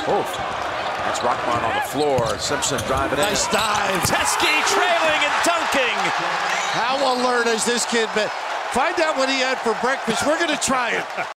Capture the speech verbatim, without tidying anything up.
Oh, that's Rockman on the floor. Simpson driving in. Nice dive. Teske trailing and dunking. How alert has this kid been? Find out what he had for breakfast. We're going to try it.